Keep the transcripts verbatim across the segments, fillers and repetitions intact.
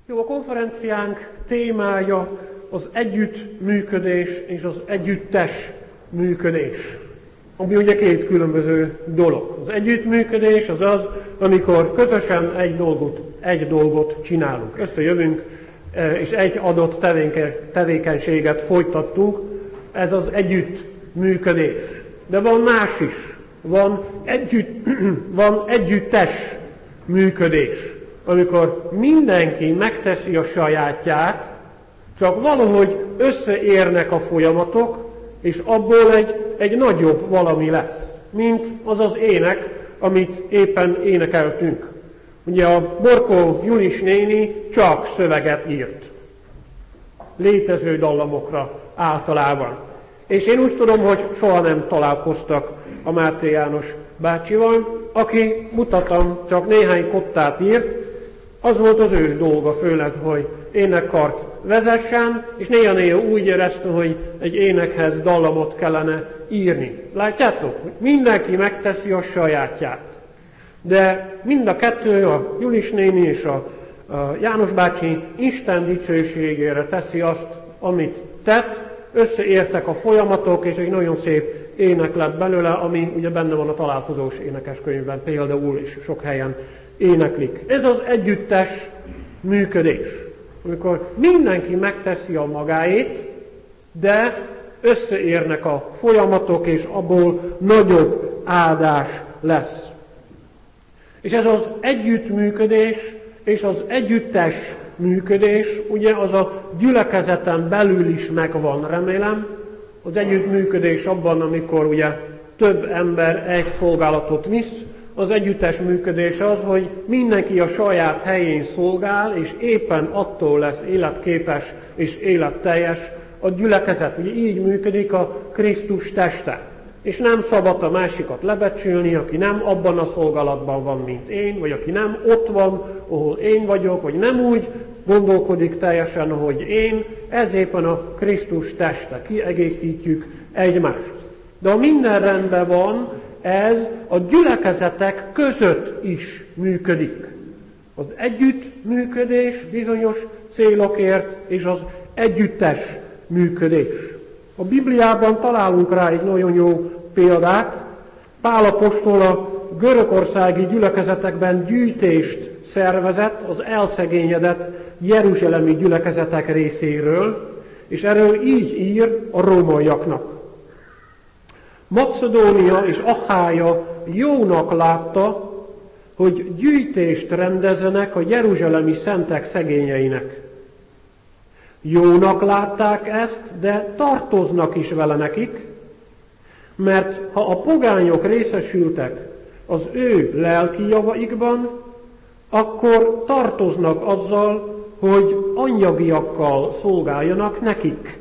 Jó, a konferenciánk témája az együttműködés és az együttes működés, ami ugye két különböző dolog. Az együttműködés az az, amikor közösen egy dolgot, egy dolgot csinálunk. Összejövünk, és egy adott tevékenységet folytattunk, ez az együttműködés. De van más is, van, együtt, van együttes működés, amikor mindenki megteszi a sajátját, csak valahogy összeérnek a folyamatok, és abból egy, egy nagyobb valami lesz, mint az az ének, amit éppen énekeltünk. Ugye a Borkó Julis néni csak szöveget írt, létező dallamokra általában. És én úgy tudom, hogy soha nem találkoztak a Máté János bácsival, aki, mutatom, csak néhány kottát írt, az volt az ő dolga főleg, hogy énekkart vezessen, és néha-néha úgy érezte, hogy egy énekhez dallamot kellene írni. Látjátok, hogy mindenki megteszi a sajátját. De mind a kettő, a Julis néni és a, a János bácsi Isten dicsőségére teszi azt, amit tett, összeértek a folyamatok, és egy nagyon szép ének lett belőle, ami ugye benne van a találkozós énekeskönyvben, például is sok helyen éneklik. Ez az együttes működés, amikor mindenki megteszi a magáét, de összeérnek a folyamatok, és abból nagyobb áldás lesz. És ez az együttműködés és az együttes működés, ugye az a gyülekezeten belül is megvan, remélem. Az együttműködés abban, amikor ugye több ember egy szolgálatot visz, az együttes működés az, hogy mindenki a saját helyén szolgál, és éppen attól lesz életképes és életteljes a gyülekezet. Ugye így működik a Krisztus teste. És nem szabad a másikat lebecsülni, aki nem abban a szolgálatban van, mint én, vagy aki nem ott van, ahol én vagyok, vagy nem úgy gondolkodik teljesen, ahogy én, ez éppen a Krisztus teste, kiegészítjük egymást. De ha minden rendben van, ez a gyülekezetek között is működik. Az együttműködés bizonyos célokért, és az együttes működés. A Bibliában találunk rá egy nagyon jó példát. Pál apostol a görögországi gyülekezetekben gyűjtést szervezett az elszegényedett jeruzsálemi gyülekezetek részéről, és erről így ír a rómaiaknak. Macedónia és Achája jónak látta, hogy gyűjtést rendezenek a jeruzsálemi szentek szegényeinek. Jónak látták ezt, de tartoznak is vele nekik, mert ha a pogányok részesültek az ő lelki javaikban, akkor tartoznak azzal, hogy anyagiakkal szolgáljanak nekik.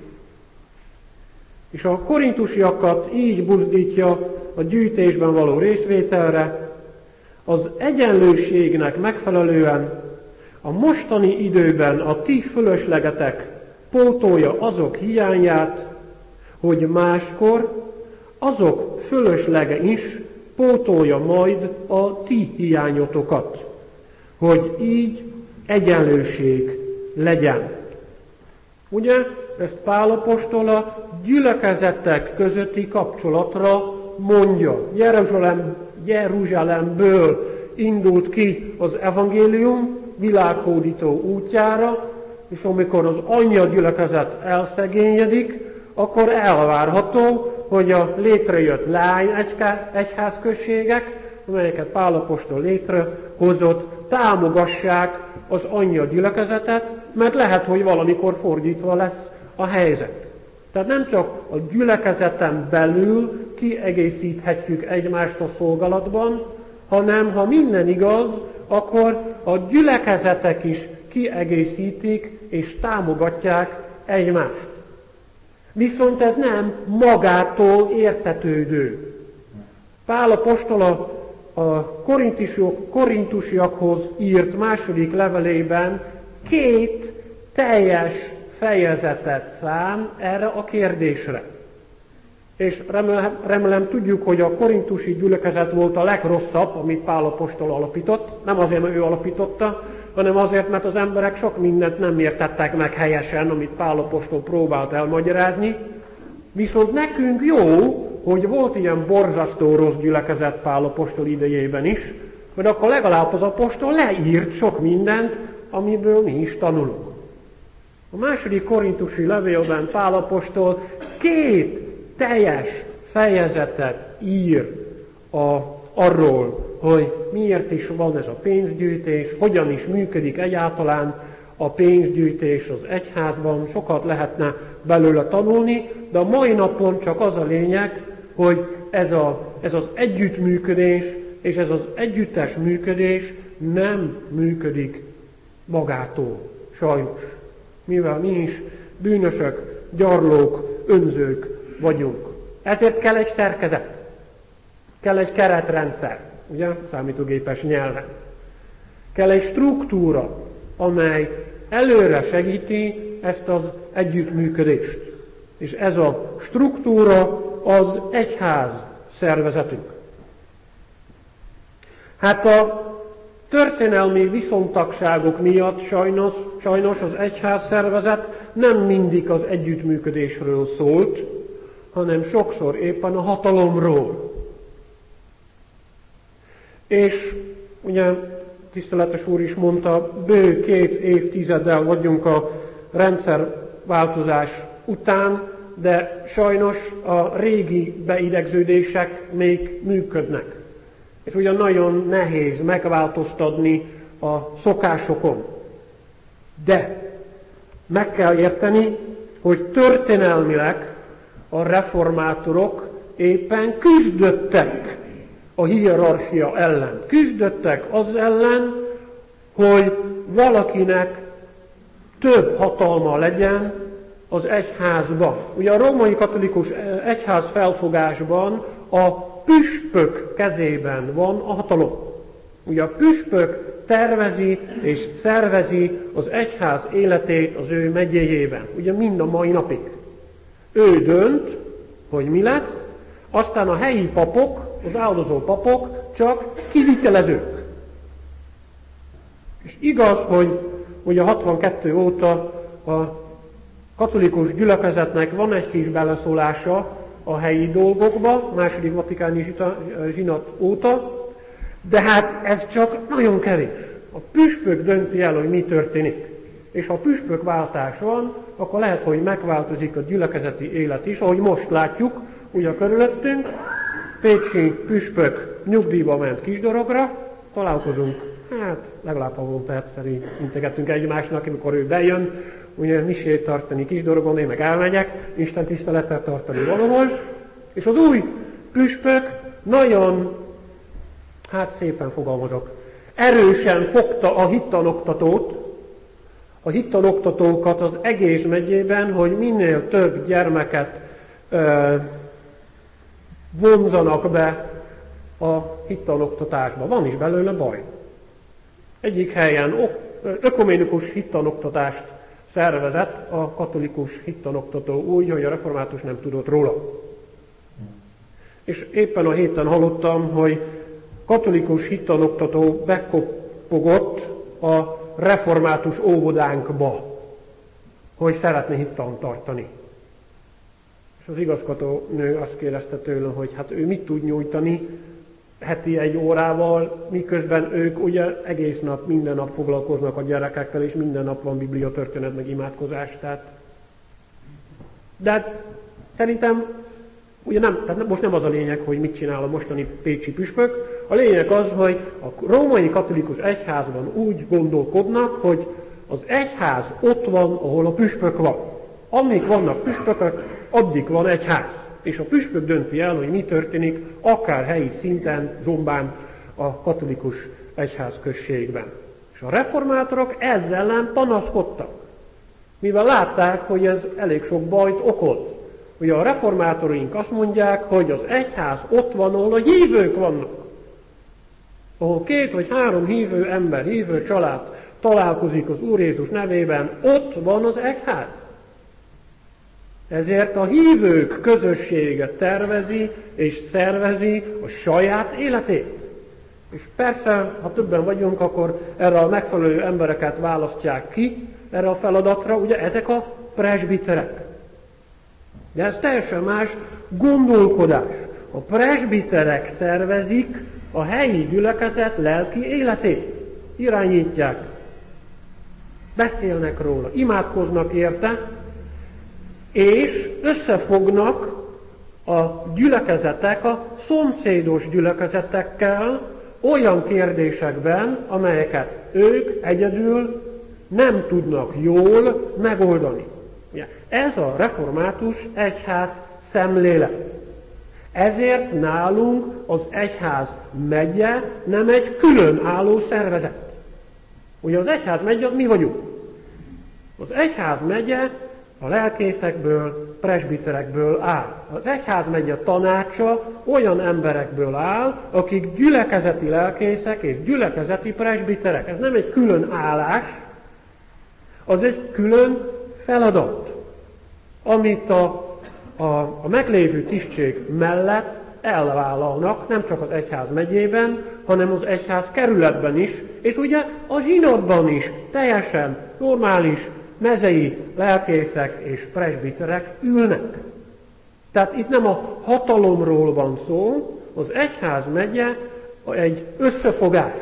És a korintusiakat így buzdítja a gyűjtésben való részvételre, az egyenlőségnek megfelelően a mostani időben a ti fölöslegetek pótolja azok hiányát, hogy máskor azok fölöslege is pótolja majd a ti hiányotokat, hogy így egyenlőség legyen. Ugye, ezt Pál apostol a gyülekezetek közötti kapcsolatra mondja. Jeruzsálem, Jeruzsálemből indult ki az evangélium világhódító útjára, és amikor az anyja gyülekezet elszegényedik, akkor elvárható, hogy a létrejött lány egyházközségek, amelyeket Pál apostol létrehozott, támogassák az anyja gyülekezetet, mert lehet, hogy valamikor fordítva lesz a helyzet. Tehát nem csak a gyülekezeten belül kiegészíthetjük egymást a szolgálatban, hanem ha minden igaz, akkor a gyülekezetek is kiegészítik és támogatják egymást. Viszont ez nem magától értetődő. Pál apostol a, a korintusiakhoz írt második levelében két teljes fejezetet szán erre a kérdésre. És remélem, remélem tudjuk, hogy a korintusi gyülekezet volt a legrosszabb, amit Pál apostol alapított. Nem azért, mert ő alapította, hanem azért, mert az emberek sok mindent nem értettek meg helyesen, amit Pál apostol próbált elmagyarázni. Viszont nekünk jó, hogy volt ilyen borzasztó rossz gyülekezet Pál apostol idejében is, mert akkor legalább az apostol leírt sok mindent, amiből mi is tanulunk. A második korintusi levélben Pál apostol két teljes fejezetet ír a, arról, hogy miért is van ez a pénzgyűjtés, hogyan is működik egyáltalán a pénzgyűjtés az egyházban, sokat lehetne belőle tanulni, de a mai napon csak az a lényeg, hogy ez, a, ez az együttműködés és ez az együttes működés nem működik magától, sajnos. Mivel mi is bűnösök, gyarlók, önzők vagyunk. Ezért kell egy szerkezet, kell egy keretrendszer, ugye, számítógépes nyelven. Kell egy struktúra, amely előre segíti ezt az együttműködést. És ez a struktúra az egyház szervezetünk. Hát a történelmi viszontagságok miatt sajnos, sajnos az egyház szervezet nem mindig az együttműködésről szólt, hanem sokszor éppen a hatalomról. És ugye tiszteletes úr is mondta, bő két évtizeddel vagyunk a rendszerváltozás után, de sajnos a régi beidegződések még működnek. És ugyan nagyon nehéz megváltoztatni a szokásokon. De meg kell érteni, hogy történelmileg a reformátorok éppen küzdöttek a hierarchia ellen. Küzdöttek az ellen, hogy valakinek több hatalma legyen az egyházban. Ugye a római katolikus egyház felfogásban a püspök kezében van a hatalom. Ugye a püspök tervezi és szervezi az egyház életét az ő megyéjében. Ugye mind a mai napig. Ő dönt, hogy mi lesz, aztán a helyi papok, az áldozó papok csak kivitelezők. És igaz, hogy ugye hatvankettő óta a katolikus gyülekezetnek van egy kis beleszólása a helyi dolgokba, második vatikáni zsinat óta, de hát ez csak nagyon kevés. A püspök dönti el, hogy mi történik. És ha püspökváltás van, akkor lehet, hogy megváltozik a gyülekezeti élet is, ahogy most látjuk, ugye körülöttünk, pécsi püspök nyugdíjba ment Kisdorogra, találkozunk, hát legalább havonta egyszer integetünk egymásnak, amikor ő bejön, ugye misét tartani Kisdorogon, én meg elmegyek, Isten tisztelettel tartani valahol, és az új püspök nagyon, hát szépen fogalmazok, erősen fogta a hittanoktatót, a hittanoktatókat az egész megyében, hogy minél több gyermeket ö, vonzanak be a hittanoktatásba. Van is belőle baj. Egyik helyen ökuménikus hittanoktatást szervezett a katolikus hittanoktató úgy, hogy a református nem tudott róla. És éppen a héten hallottam, hogy katolikus hittanoktató bekopogott a református óvodánkba, hogy szeretne hittant tartani. És az igazgatónő azt kérdezte tőle, hogy hát ő mit tud nyújtani heti egy órával, miközben ők ugye egész nap, minden nap foglalkoznak a gyerekekkel, és minden nap van bibliatörténet, meg imádkozás. Tehát. De szerintem, ugye nem, tehát most nem az a lényeg, hogy mit csinál a mostani pécsi püspök, a lényeg az, hogy a római katolikus egyházban úgy gondolkodnak, hogy az egyház ott van, ahol a püspök van. Amíg vannak püspökök, addig van egyház. És a püspök dönti el, hogy mi történik, akár helyi szinten, zombán, a katolikus egyházközségben. És a reformátorok ezzel ellen panaszkodtak. Mivel látták, hogy ez elég sok bajt okoz. Ugye a reformátorink azt mondják, hogy az egyház ott van, ahol a hívők vannak. Ahol két vagy három hívő ember, hívő család találkozik az Úr Jézus nevében, ott van az egyház. Ezért a hívők közössége tervezi és szervezi a saját életét. És persze, ha többen vagyunk, akkor erre a megfelelő embereket választják ki, erre a feladatra, ugye ezek a presbiterek. De ez teljesen más gondolkodás. A presbiterek szervezik a helyi gyülekezet lelki életét. Irányítják. Beszélnek róla, imádkoznak érte, és összefognak a gyülekezetek a szomszédos gyülekezetekkel olyan kérdésekben, amelyeket ők egyedül nem tudnak jól megoldani. Ez a református egyház szemlélet. Ezért nálunk az egyház megye nem egy különálló szervezet. Ugye az egyház megye, mi vagyunk. Az egyház megye a lelkészekből, presbiterekből áll. Az egyház megye tanácsa olyan emberekből áll, akik gyülekezeti lelkészek és gyülekezeti presbiterek. Ez nem egy külön állás, az egy külön feladat, amit a, a, a meglévő tisztség mellett elvállalnak, nem csak az egyház megyében, hanem az egyház kerületben is, és ugye a zsinatban is teljesen normális mezei lelkészek és presbiterek ülnek. Tehát itt nem a hatalomról van szó, az egyház megye egy összefogás.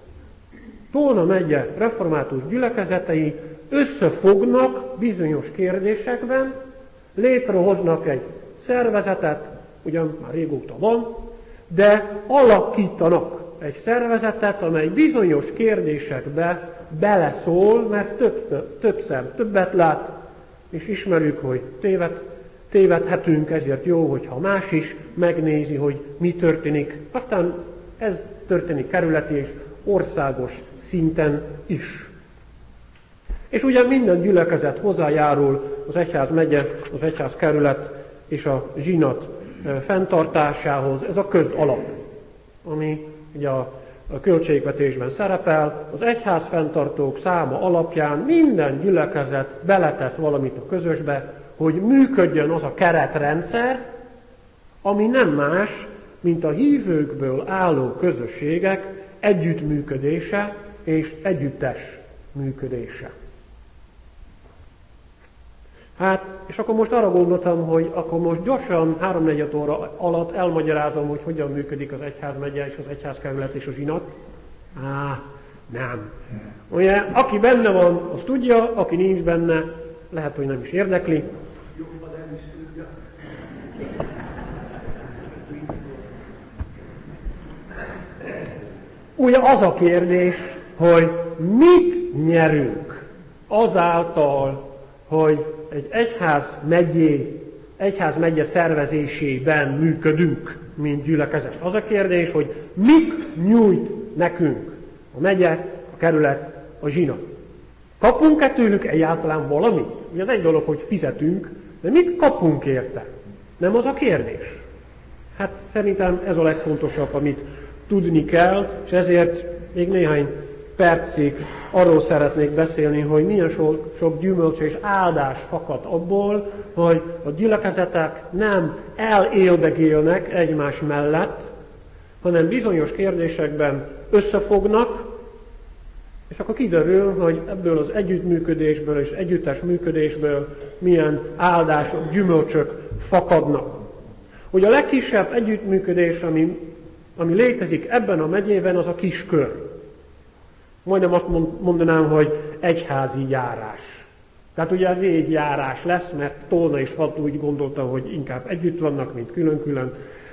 Tolna megye református gyülekezetei összefognak bizonyos kérdésekben, létrehoznak egy szervezetet, ugyan már régóta van, de alakítanak egy szervezetet, amely bizonyos kérdésekbe beleszól, mert több, többször többet lát, és ismerjük, hogy téved, tévedhetünk, ezért jó, hogyha más is megnézi, hogy mi történik. Aztán ez történik kerületi és országos szinten is. És ugye minden gyülekezet hozzájárul az egyház megye, az egyház kerület és a zsinat fenntartásához, ez a közalap, ami ugye a a költségvetésben szerepel, az egyház fenntartók száma alapján minden gyülekezet beletesz valamit a közösbe, hogy működjön az a keretrendszer, ami nem más, mint a hívőkből álló közösségek együttműködése és együttes működése. Hát, és akkor most arra gondoltam, hogy akkor most gyorsan háromnegyed óra alatt elmagyarázom, hogy hogyan működik az egyházmegye és az egyházkerület és a zsinat. Á, nem. Ugye, aki benne van, az tudja, aki nincs benne, lehet, hogy nem is érdekli. Jobban nem is tudja. Ugye az a kérdés, hogy mit nyerünk azáltal, hogy egy egyház megyé, egyház megye szervezésében működünk, mint gyülekezet. Az a kérdés, hogy mit nyújt nekünk a megye, a kerület, a zsinat. Kapunk-e tőlük egyáltalán valamit? Ugye az egy dolog, hogy fizetünk, de mit kapunk érte? Nem az a kérdés. Hát szerintem ez a legfontosabb, amit tudni kell, és ezért még néhány percig arról szeretnék beszélni, hogy milyen sok, sok gyümölcs és áldás fakad abból, hogy a gyülekezetek nem eléldegélnek egymás mellett, hanem bizonyos kérdésekben összefognak, és akkor kiderül, hogy ebből az együttműködésből és együttes működésből milyen áldások, gyümölcsök fakadnak. Hogy a legkisebb együttműködés, ami, ami létezik ebben a megyében, az a kiskör. Majdnem azt mondanám, hogy egyházi járás. Tehát ugye ez egy járás lesz, mert Tolna és Falu úgy gondolta, hogy inkább együtt vannak, mint külön-külön.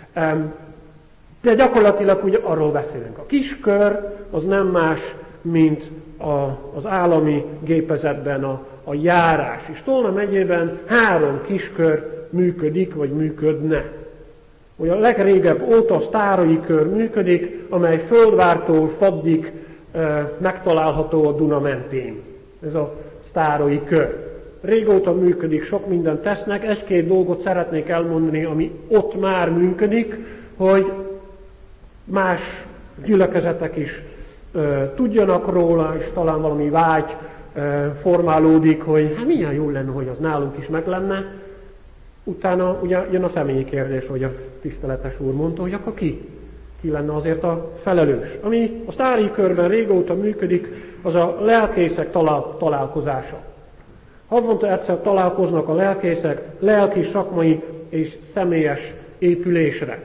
De gyakorlatilag ugye arról beszélünk. A kiskör az nem más, mint a, az állami gépezetben a, a járás. És Tolna megyében három kiskör működik, vagy működne. Ugye a legrégebb óta a sztárai kör működik, amely Földvártól Faddig e, megtalálható a Duna mentén. Ez a sztárai kör. Régóta működik, sok mindent tesznek. Egy-két dolgot szeretnék elmondani, ami ott már működik, hogy más gyülekezetek is e, tudjanak róla, és talán valami vágy e, formálódik, hogy hát milyen jó lenne, hogy az nálunk is meg lenne. Utána ugye jön a személyi kérdés, hogy a tiszteletes úr mondta, hogy akkor ki? ki lenne azért a felelős. Ami a sztári körben régóta működik, az a lelkészek talál, találkozása. Havonta egyszer találkoznak a lelkészek lelki, szakmai és személyes épülésre.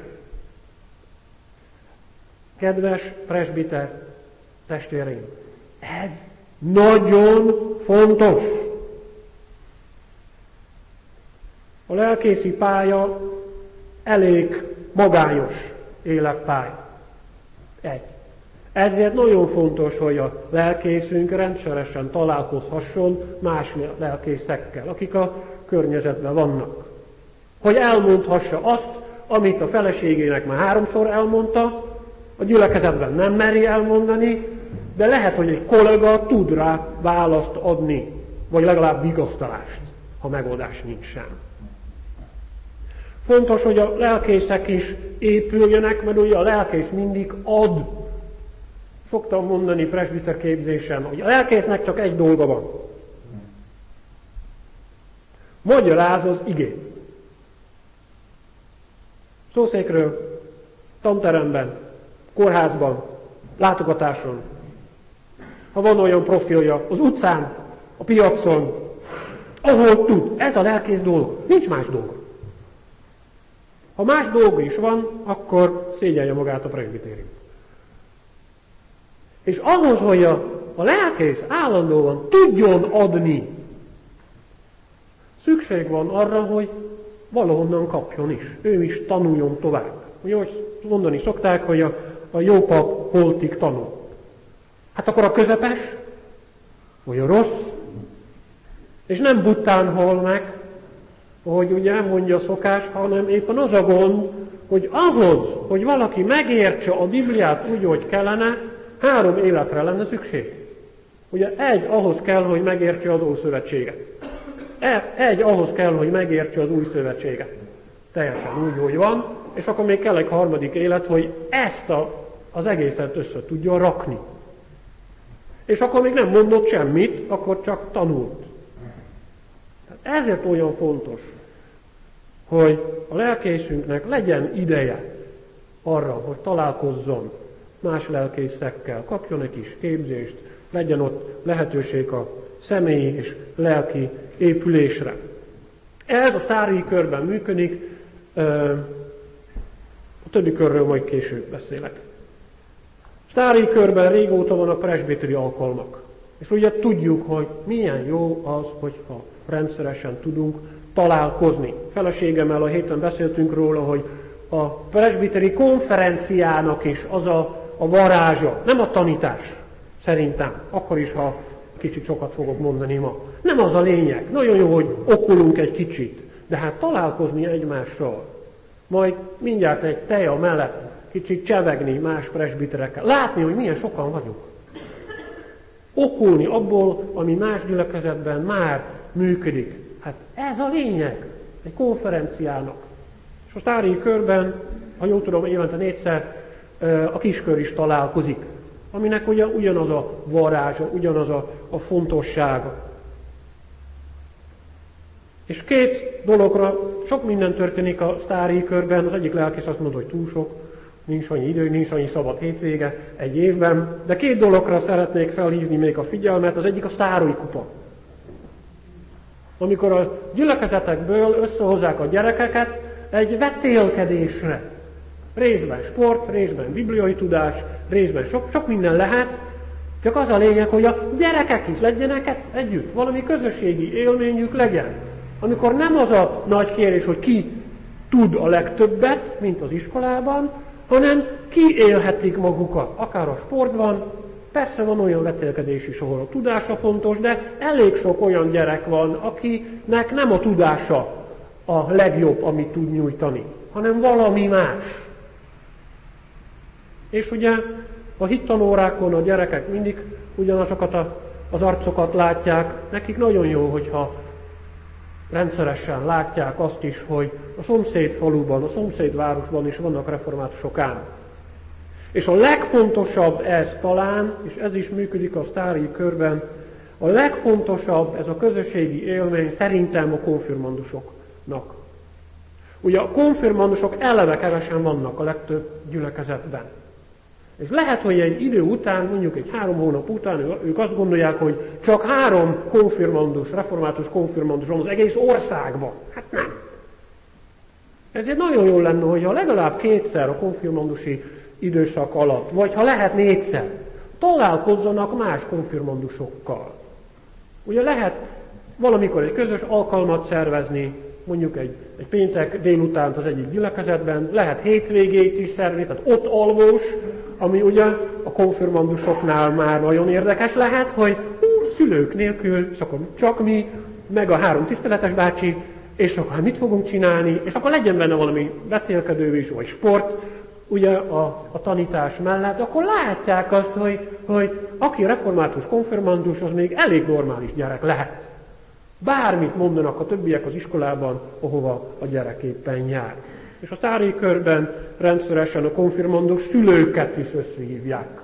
Kedves presbiter testvéreim, ez nagyon fontos. A lelkészi pálya elég magányos életpálya. Egy. Ezért nagyon fontos, hogy a lelkészünk rendszeresen találkozhasson más lelkészekkel, akik a környezetben vannak. Hogy elmondhassa azt, amit a feleségének már háromszor elmondta, a gyülekezetben nem meri elmondani, de lehet, hogy egy kollega tud rá választ adni, vagy legalább vigasztalást, ha megoldás nincs sem. Fontos, hogy a lelkészek is épüljenek, mert ugye a lelkész mindig ad. Szoktam mondani presbiter képzésen, hogy a lelkésznek csak egy dolga van. Magyaráz az igét. Szószékről, tanteremben, kórházban, látogatáson. Ha van olyan profilja, az utcán, a piacon, ahol tud. Ez a lelkész dolga. Nincs más dolga. Ha más dolga is van, akkor szégyelje magát a presbitérium. És ahhoz, hogy a, a lelkész állandóan tudjon adni, szükség van arra, hogy valahonnan kapjon is. Ő is tanuljon tovább. Ugye, hogy mondani szokták, hogy a, a jó pap holtig tanul. Hát akkor a közepes, vagy a rossz, és nem buttán hal meg, ahogy ugye mondja a szokás, hanem éppen az a gond, hogy ahhoz, hogy valaki megértse a Bibliát úgy, hogy kellene, három életre lenne szükség. Ugye egy ahhoz kell, hogy megértse az Ószövetséget. Egy ahhoz kell, hogy megértse az Új Szövetséget. Teljesen úgy, hogy van, és akkor még kell egy harmadik élet, hogy ezt a, az egészet össze tudjon rakni. És akkor még nem mondott semmit, akkor csak tanult. Tehát ezért olyan fontos, hogy a lelkészünknek legyen ideje arra, hogy találkozzon más lelkészekkel, kapjon egy kis képzést, legyen ott lehetőség a személyi és lelki épülésre. Ez a sztári körben működik, a többi körről majd később beszélek. Sztári körben régóta van a presbiteri alkalmak. És ugye tudjuk, hogy milyen jó az, hogyha rendszeresen tudunk találkozni. Feleségemmel a héten beszéltünk róla, hogy a presbiteri konferenciának is az a, a varázsa, nem a tanítás, szerintem, akkor is, ha kicsit sokat fogok mondani ma. Nem az a lényeg. Nagyon jó, hogy okulunk egy kicsit, de hát találkozni egymással. Majd mindjárt egy teja mellett kicsit csevegni más presbiterekkel. Látni, hogy milyen sokan vagyunk. Okulni abból, ami más gyülekezetben már működik. Hát ez a lényeg egy konferenciának. És a sztári körben, ha jól tudom, évente négyszer a kiskör is találkozik, aminek ugye ugyanaz a varázsa, ugyanaz a, a fontossága. És két dologra sok minden történik a sztári körben. Az egyik lelkész azt mondta, hogy túl sok, nincs annyi idő, nincs annyi szabad hétvége egy évben, de két dologra szeretnék felhívni még a figyelmet. Az egyik a sztárói kupa. Amikor a gyülekezetekből összehozzák a gyerekeket egy vetélkedésre. Részben sport, részben bibliai tudás, részben sok, sok minden lehet, csak az a lényeg, hogy a gyerekek is legyenek együtt, valami közösségi élményük legyen. Amikor nem az a nagy kérés, hogy ki tud a legtöbbet, mint az iskolában, hanem ki élhetik magukat, akár a sportban. Persze van olyan vetélkedés is, ahol a tudása fontos, de elég sok olyan gyerek van, akinek nem a tudása a legjobb, amit tud nyújtani, hanem valami más. És ugye a hittanórákon a gyerekek mindig ugyanazokat a, az arcokat látják, nekik nagyon jó, hogyha rendszeresen látják azt is, hogy a szomszéd faluban, a szomszéd városban is vannak reformátusok ám. És a legfontosabb ez talán, és ez is működik a sztári körben, a legfontosabb ez a közösségi élmény szerintem a konfirmandusoknak. Ugye a konfirmandusok eleve kevesen vannak a legtöbb gyülekezetben. És lehet, hogy egy idő után, mondjuk egy három hónap után ők azt gondolják, hogy csak három konfirmandus, református konfirmandus van az egész országban. Hát nem. Ezért nagyon jó lenne, hogyha legalább kétszer a konfirmandusi időszak alatt, vagy ha lehet négyszer, találkozzanak más konfirmandusokkal. Ugye lehet valamikor egy közös alkalmat szervezni, mondjuk egy, egy péntek délutánt az egyik gyülekezetben, lehet hétvégét is szervezni, tehát ott alvós, ami ugye a konfirmandusoknál már nagyon érdekes lehet, hogy ú, szülők nélkül, és akkor csak mi, meg a három tiszteletes bácsi, és akkor mit fogunk csinálni, és akkor legyen benne valami vetélkedő is, vagy sport, ugye a, a tanítás mellett, akkor látják azt, hogy, hogy aki református konfirmandus, az még elég normális gyerek lehet. Bármit mondanak a többiek az iskolában, ahova a gyerek éppen jár. És a szári körben rendszeresen a konfirmandus szülőket is összehívják.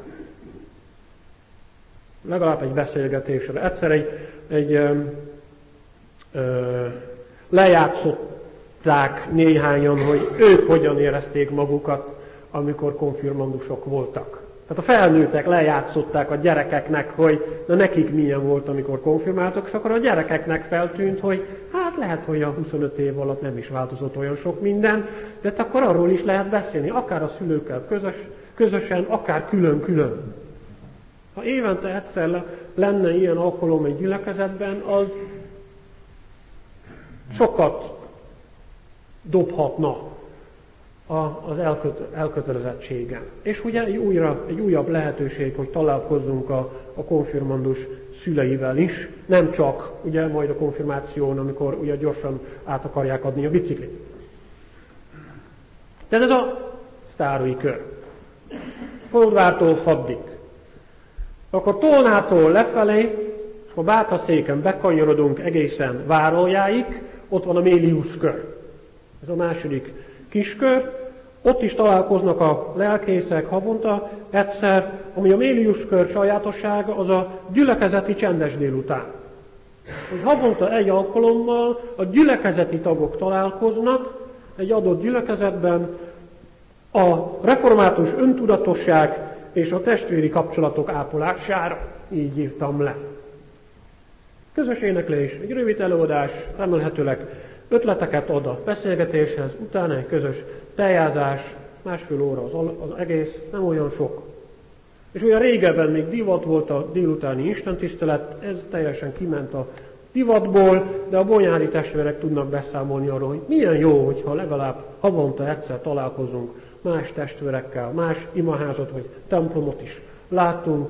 Legalább egy beszélgetésre. Egyszer egy, egy ö, ö, lejátszották néhányan, hogy ők hogyan érezték magukat, amikor konfirmandusok voltak. Tehát a felnőttek lejátszották a gyerekeknek, hogy na nekik milyen volt, amikor konfirmáltak, és akkor a gyerekeknek feltűnt, hogy hát lehet, hogy a huszonöt év alatt nem is változott olyan sok minden, de akkor arról is lehet beszélni, akár a szülőkkel közös, közösen, akár külön-külön. Ha évente egyszer lenne ilyen alkalom egy gyülekezetben, az sokat dobhatna az elkötelezettségen. És ugye egy, újra, egy újabb lehetőség, hogy találkozzunk a, a konfirmandus szüleivel is, nem csak ugye majd a konfirmáción, amikor ugye gyorsan át akarják adni a biciklit. Tehát ez a sztárói kör. Foldvártól Faddig. Akkor Tolnától lefelé, a Bátaszéken bekanyarodunk egészen Vároljáig, ott van a Mélius kör. Ez a második kiskör, ott is találkoznak a lelkészek havonta egyszer, ami a Mélius kör sajátossága, az a gyülekezeti csendes délután. Hogy havonta egy alkalommal a gyülekezeti tagok találkoznak egy adott gyülekezetben a református öntudatosság és a testvéri kapcsolatok ápolására. Így írtam le. Közös éneklés, egy rövid előadás, remélhetőleg ötleteket ad a beszélgetéshez, utána egy közös tejázás, másfél óra az, az egész, nem olyan sok. És olyan régebben még divat volt a délutáni istentisztelet, ez teljesen kiment a divatból, de a bonyári testvérek tudnak beszámolni arról, hogy milyen jó, hogyha legalább havonta egyszer találkozunk más testvérekkel, más imaházat vagy templomot is látunk.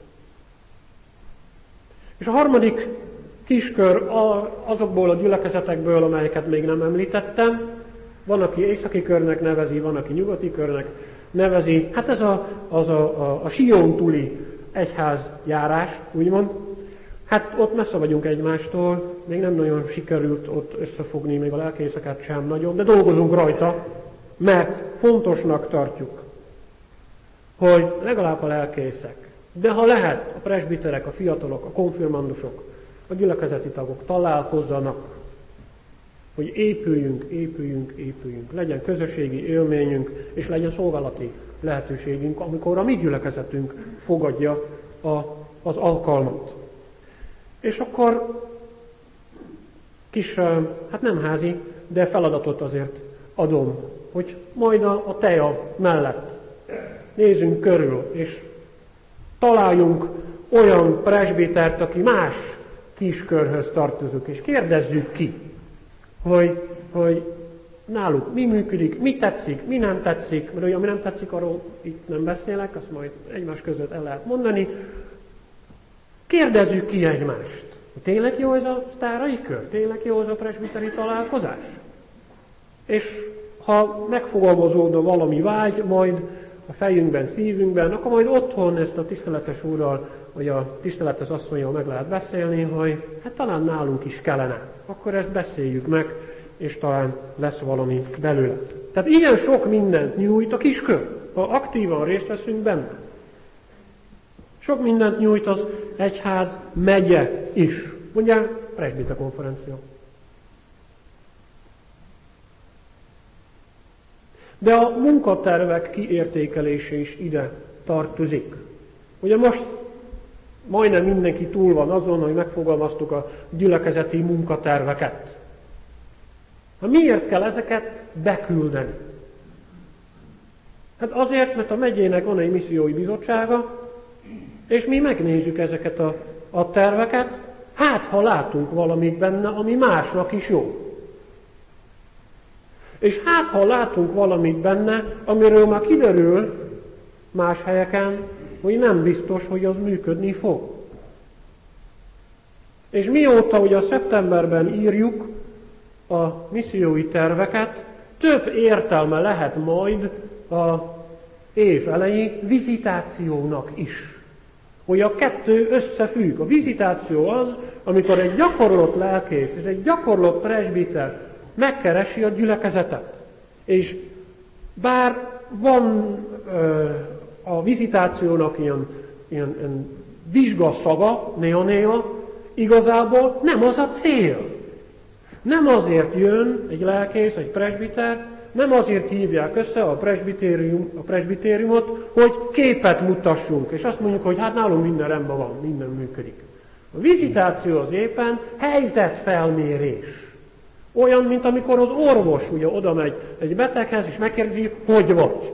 És a harmadik kiskör azokból a gyülekezetekből, amelyeket még nem említettem, van, aki északi körnek nevezi, van, aki nyugati körnek nevezi. Hát ez a, az a, a, a Sion túli egyházjárás, úgymond. Hát ott messze vagyunk egymástól, még nem nagyon sikerült ott összefogni, még a lelkészeket sem nagyon, de dolgozunk rajta, mert fontosnak tartjuk, hogy legalább a lelkészek, de ha lehet, a presbiterek, a fiatalok, a konfirmandusok, a gyülekezeti tagok találkozzanak, hogy épüljünk, épüljünk, épüljünk, legyen közösségi élményünk, és legyen szolgálati lehetőségünk, amikor a mi gyülekezetünk fogadja a, az alkalmat. És akkor kis, hát nem házi, de feladatot azért adom, hogy majd a, a teja mellett nézzünk körül, és találjunk olyan presbitert, aki más kiskörhöz tartozik, és kérdezzük ki, hogy, hogy náluk mi működik, mi tetszik, mi nem tetszik, mert olyan, ami nem tetszik, arról itt nem beszélek, azt majd egymás között el lehet mondani. Kérdezzük ki egymást, hogy tényleg jó ez a sztárai kör, tényleg jó ez a presbiteri találkozás. És ha megfogalmazódna valami vágy, majd a fejünkben, szívünkben, akkor majd otthon ezt a tiszteletes úrral, vagy a tiszteletes asszonnyal meg lehet beszélni, hogy hát talán nálunk is kellene. Akkor ezt beszéljük meg, és talán lesz valami belőle. Tehát ilyen sok mindent nyújt a kiskör, ha aktívan részt veszünk benne. Sok mindent nyújt az egyház megye is. Mondják, presbiter konferencia. De a munkatervek kiértékelése is ide tartozik. Ugye most majdnem mindenki túl van azon, hogy megfogalmaztuk a gyülekezeti munkaterveket. Hát miért kell ezeket beküldeni? Hát azért, mert a megyének van egy missziói bizottsága, és mi megnézzük ezeket a, a terveket, hát ha látunk valamit benne, ami másnak is jó. És hát ha látunk valamit benne, amiről már kiderül más helyeken, hogy nem biztos, hogy az működni fog. És mióta ugye a szeptemberben írjuk a missziói terveket, több értelme lehet majd a év elejé vizitációnak is. Hogy a kettő összefügg. A vizitáció az, amikor egy gyakorlott lelkész és egy gyakorlott presbiter megkeresi a gyülekezetet. És bár van ö, a vizitációnak ilyen, ilyen, ilyen vizsgaszaga, néha-néha, igazából nem az a cél. Nem azért jön egy lelkész, egy presbiter, nem azért hívják össze a, presbitérium, a presbitériumot, hogy képet mutassunk, és azt mondjuk, hogy hát nálunk minden rendben van, minden működik. A vizitáció az éppen helyzetfelmérés. Olyan, mint amikor az orvos ugye oda megy egy beteghez, és megkérdezi, hogy vagy.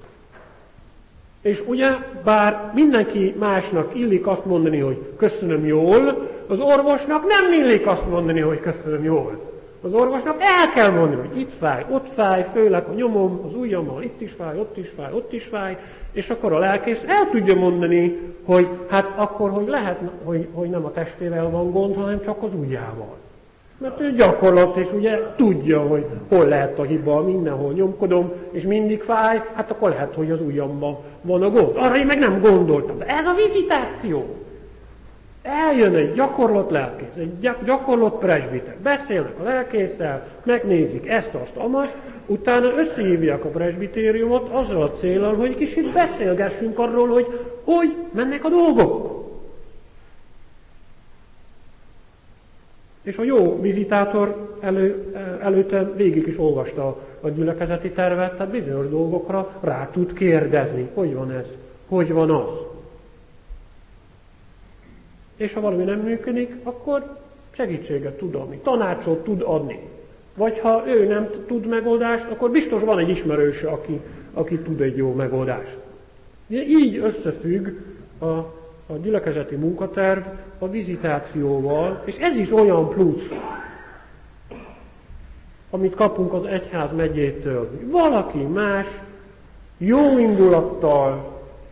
És ugye, bár mindenki másnak illik azt mondani, hogy köszönöm jól, az orvosnak nem illik azt mondani, hogy köszönöm jól. Az orvosnak el kell mondani, hogy itt fáj, ott fáj, főleg a nyomom, az ujjammal itt is fáj, ott is fáj, ott is fáj, és akkor a lelkész el tudja mondani, hogy hát akkor, hogy lehet, hogy, hogy nem a testével van gond, hanem csak az ujjával. Mert ő gyakorlott, és ugye tudja, hogy hol lehet a hiba, mindenhol nyomkodom, és mindig fáj, hát akkor lehet, hogy az ujjamban van a gond. Arra én meg nem gondoltam. De ez a vizitáció. Eljön egy gyakorlott lelkész, egy gyakorlott presbiter. Beszélnek a lelkésszel, megnézik ezt, azt, amast, utána összehívják a presbitériumot azzal a céllal, hogy kicsit beszélgessünk arról, hogy hogy mennek a dolgok. És a jó vizitátor elő, előtte végig is olvasta a gyülekezeti tervet, tehát bizonyos dolgokra rá tud kérdezni, hogy van ez, hogy van az. És ha valami nem működik, akkor segítséget tud adni, tanácsot tud adni. Vagy ha ő nem tud megoldást, akkor biztos van egy ismerőse, aki, aki tud egy jó megoldást. Így összefügg a, a gyülekezeti munkaterv a vizitációval, és ez is olyan plusz, amit kapunk az egyház megyétől. Valaki más jó indulattal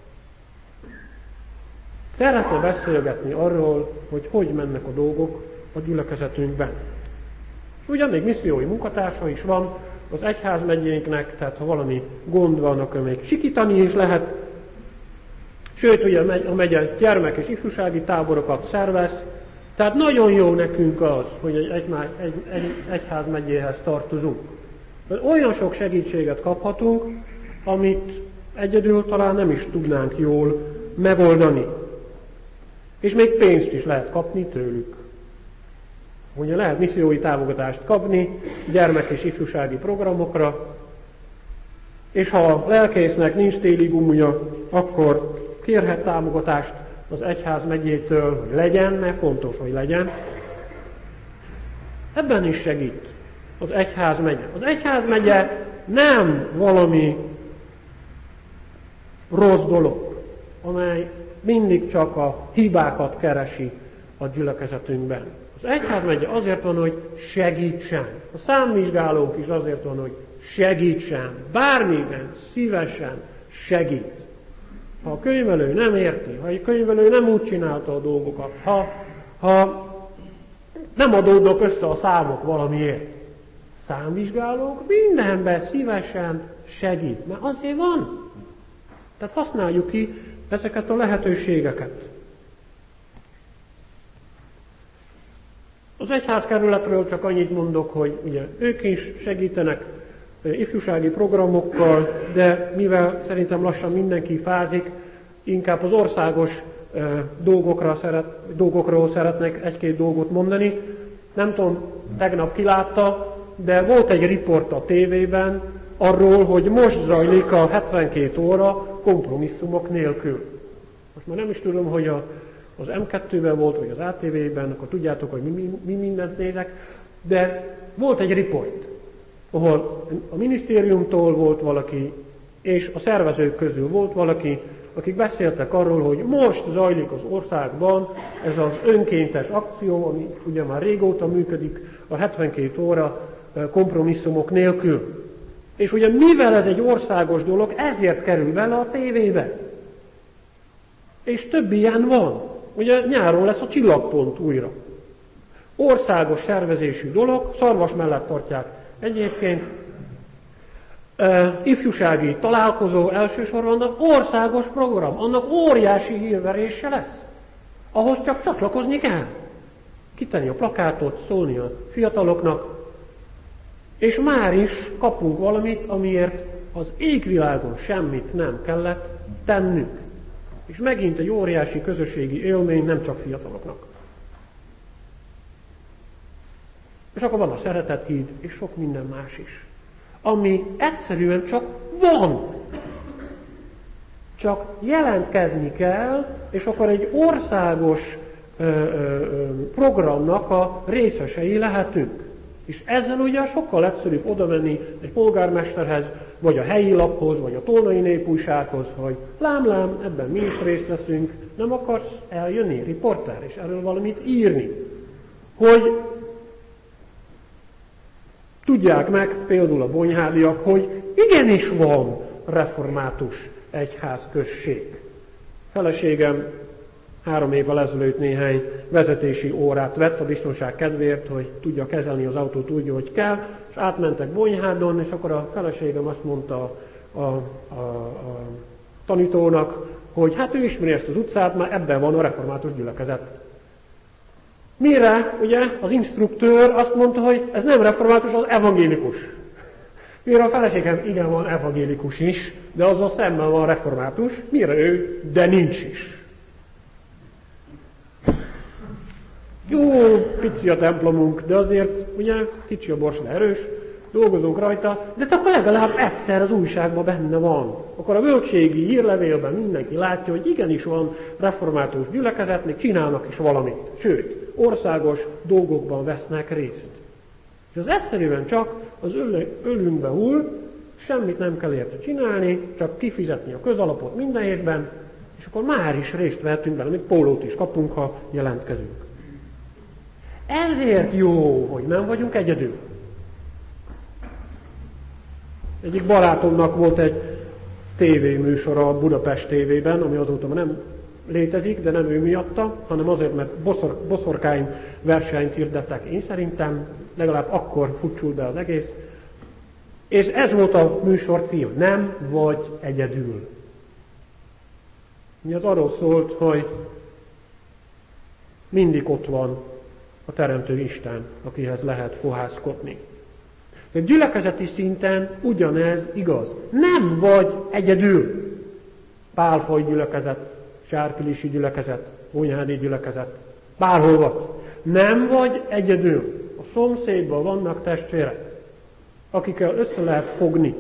szeretne beszélgetni arról, hogy hogy mennek a dolgok a gyülekezetünkben. Ugyan még missziói munkatársa is van az egyházmegyénknek, tehát ha valami gond van, akkor még sikítani is lehet. Sőt, ugye a megye gyermek- és ifjúsági táborokat szervez, tehát nagyon jó nekünk az, hogy egy, egy, egy, egy egyházmegyéhez tartozunk. Olyan sok segítséget kaphatunk, amit egyedül talán nem is tudnánk jól megoldani. És még pénzt is lehet kapni tőlük. Ugye lehet missziói támogatást kapni gyermek- és ifjúsági programokra, és ha a lelkésznek nincs téli gumija, akkor kérhet támogatást az egyház megyétől, hogy legyen, mert fontos, hogy legyen. Ebben is segít az egyház megye. Az egyház megye nem valami rossz dolog, amely mindig csak a hibákat keresi a gyülekezetünkben. Az egyházmegye azért van, hogy segítsen. A számvizsgálónk is azért van, hogy segítsen. Bármiben szívesen segít. Ha a könyvelő nem érti, ha a könyvelő nem úgy csinálta a dolgokat, ha, ha nem adódnak össze a számok valamiért, számvizsgálók mindenben szívesen segít, mert azért van. Tehát használjuk ki ezeket a lehetőségeket. Az egyházkerületről csak annyit mondok, hogy ugye ők is segítenek ifjúsági programokkal, de mivel szerintem lassan mindenki fázik, inkább az országos dolgokra szeret, dolgokról szeretnek egy-két dolgot mondani. Nem tudom, tegnap kilátta, de volt egy riport a tévében arról, hogy most zajlik a hetvenkét óra kompromisszumok nélkül. Most már nem is tudom, hogy a, az em kettőben volt, vagy az á té vében, akkor tudjátok, hogy mi, mi, mi mindent nézek, de volt egy riport, ahol a minisztériumtól volt valaki, és a szervezők közül volt valaki, akik beszéltek arról, hogy most zajlik az országban ez az önkéntes akció, ami ugye már régóta működik, a hetvenkét óra kompromisszumok nélkül. És ugye mivel ez egy országos dolog, ezért kerül bele a tévébe. És több ilyen van. Ugye nyáron lesz a Csillagpont újra. Országos szervezésű dolog, Szarvas mellett tartják egyébként. Uh, ifjúsági találkozó elsősorban, annak országos program, annak óriási hírverése lesz. Ahhoz csak csatlakozni kell. Kitenni a plakátot, szólni a fiataloknak, és már is kapunk valamit, amiért az égvilágon semmit nem kellett tennünk. És megint egy óriási közösségi élmény nem csak fiataloknak. És akkor van a Szeretethíd, és sok minden más is. Ami egyszerűen csak van. Csak jelentkezni kell, és akkor egy országos ö, ö, programnak a részesei lehetünk. És ezzel ugye sokkal egyszerűbb oda menni egy polgármesterhez, vagy a helyi laphoz, vagy a Tolnai Népújsághoz, hogy lám-lám, ebben mi is részt veszünk, nem akarsz eljönni, riporter, és erről valamit írni. Hogy tudják meg például a bonyhádiak, hogy igenis van református egyházközség. Feleségem három évvel ezelőtt néhány vezetési órát vett a biztonság kedvéért, hogy tudja kezelni az autót úgy, hogy kell, és átmentek Bonyhádon, és akkor a feleségem azt mondta a, a, a, a tanítónak, hogy hát ő ismeri ezt az utcát, már ebben van a református gyülekezet. Mire, ugye, az instruktőr azt mondta, hogy ez nem református, az evangélikus. Mire a feleségem, igen, van evangélikus is, de azzal szemben van református, mire ő, de nincs is. Jó, pici a templomunk, de azért, ugye, kicsi a bors, de erős, dolgozunk rajta, de akkor legalább egyszer az újságban benne van. Akkor a bölcségi hírlevélben mindenki látja, hogy igenis van református gyülekezet, még csinálnak is valamit. Sőt, országos dolgokban vesznek részt. És az egyszerűen csak az ölünkbe hull, semmit nem kell érte csinálni, csak kifizetni a közalapot minden évben, és akkor már is részt vehetünk benne, még pólót is kapunk, ha jelentkezünk. Ezért jó, hogy nem vagyunk egyedül. Egyik barátomnak volt egy tévéműsora a Budapest tévében, ami azóta nem létezik, de nem ő miatta, hanem azért, mert boszor, boszorkány versenyt hirdettek. Én szerintem legalább akkor futcsult be az egész. És ez volt a műsor cím, nem vagy egyedül. Mi az arról szólt, hogy mindig ott van a Teremtő Isten, akihez lehet fohászkodni. De gyülekezeti szinten ugyanez igaz. Nem vagy egyedül. Pálfaj gyülekezet, Sárpilisi gyülekezet, Bonyhádi gyülekezet, bárhol vagy. Nem vagy egyedül. A szomszédban vannak testvérek, akikkel össze lehet fogni.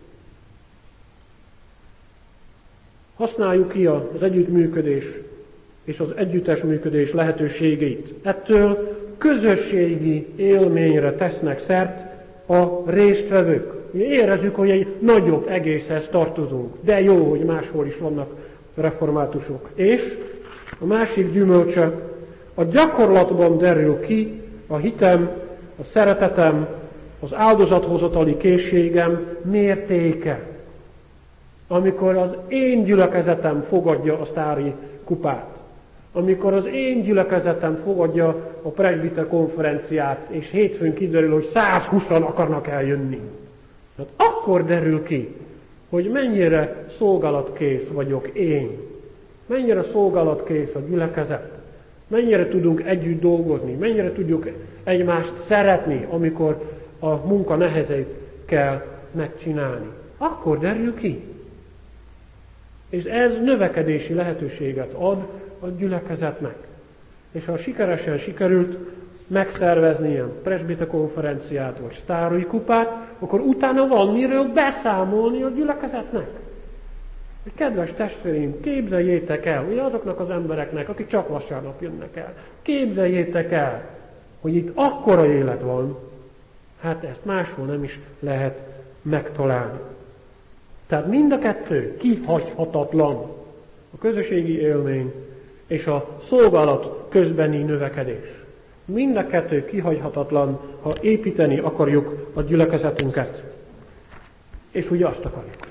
Használjuk ki az együttműködés és az együttes működés lehetőségeit. Ettől közösségi élményre tesznek szert a résztvevők. Mi érezzük, hogy egy nagyobb egészhez tartozunk, de jó, hogy máshol is vannak reformátusok. És a másik gyümölcse, a gyakorlatban derül ki a hitem, a szeretetem, az áldozathozatali készségem mértéke. Amikor az én gyülekezetem fogadja a sztári kupát, amikor az én gyülekezetem fogadja a presbiter konferenciát, és hétfőn kiderül, hogy százhúszan akarnak eljönni. Tehát akkor derül ki, hogy mennyire szolgálatkész vagyok én. Mennyire szolgálatkész a gyülekezet. Mennyire tudunk együtt dolgozni. Mennyire tudjuk egymást szeretni, amikor a munka nehezét kell megcsinálni. Akkor derül ki. És ez növekedési lehetőséget ad a gyülekezetnek. És ha sikeresen sikerült megszervezni ilyen presbiter konferenciát, vagy sztári kupát, akkor utána van miről beszámolni a gyülekezetnek. hogy kedves testvéreim, képzeljétek el, hogy azoknak az embereknek, akik csak vasárnap jönnek el, képzeljétek el, hogy itt akkora élet van, hát ezt máshol nem is lehet megtalálni. Tehát mind a kettő kihagyhatatlan, a közösségi élmény és a szolgálat közbeni növekedés. Mind a kettő kihagyhatatlan, ha építeni akarjuk a gyülekezetünket. És ugye azt akarjuk,